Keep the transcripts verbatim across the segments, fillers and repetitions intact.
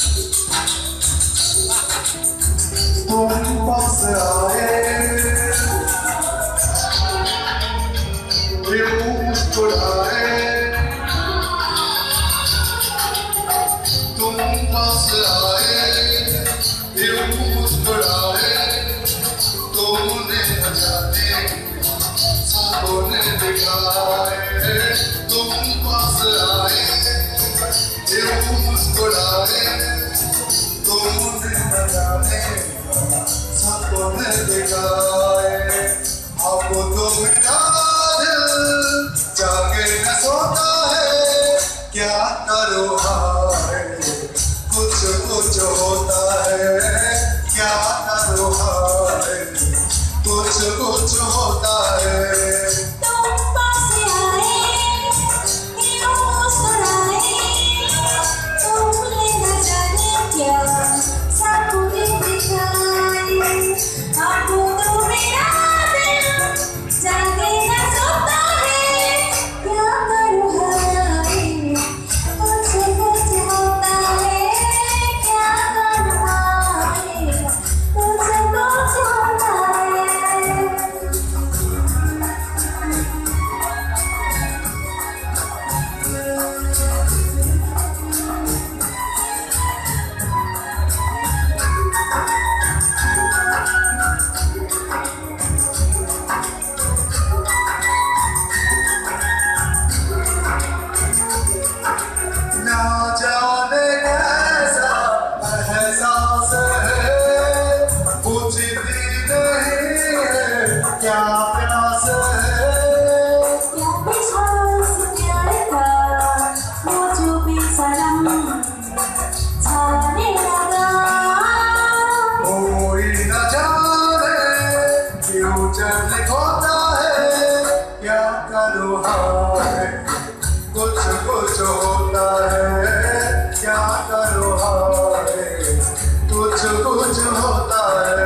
तुम पास आए यूं मुस्कुराए, तुम पास आए यूं मुस्कुराए, तुमने न जाने सपने दिखाए। तुम पास आए यूं मुस्कुराए, तुमने न जाने सपने दिखाए। अब तो मेरा दिल जागे न सोता है, क्या करो हाय कुछ कुछ होता है, क्या करो हाय कुछ कुछ होता है। क्या प्यास है, क्या विश्वास प्यार का मुझ पे सनम छाने लगा। कोई न जाने फ्यूचर होता है, क्या करो हाय कुछ कुछ होता है, क्या करो हाय कुछ कुछ होता है।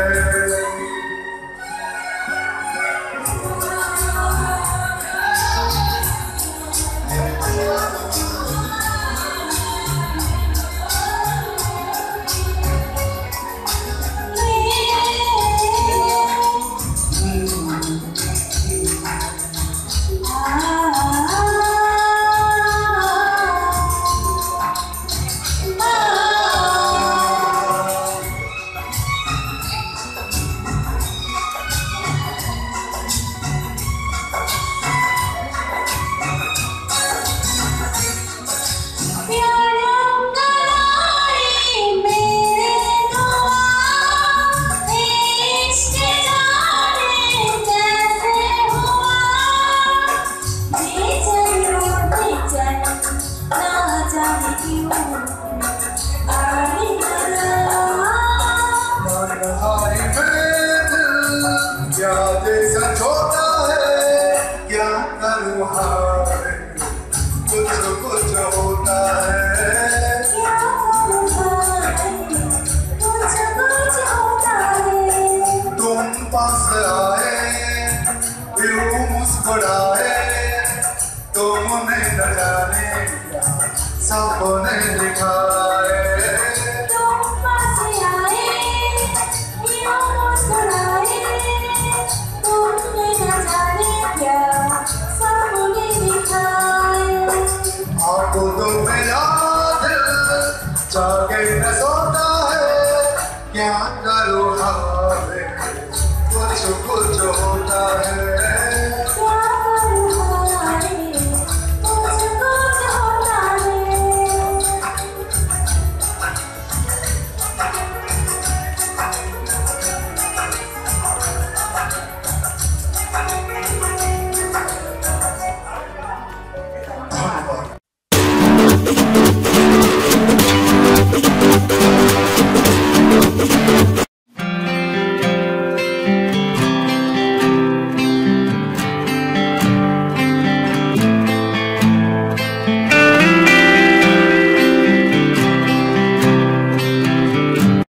होता है, क्या करूँ हाय कुछ कुछ होता है, कुछ कुछ होता है। तुम पास आए यूं मुस्कुराए, तुमने न जाने सपने दिखाए। तुम पास आए यूं मुस्कुराए, तुमने न जाने क्या सपने दिखाए। अब तो मेरा दिल जागे न सोता है, क्या करूँ हाय कुछ कुछ होता है।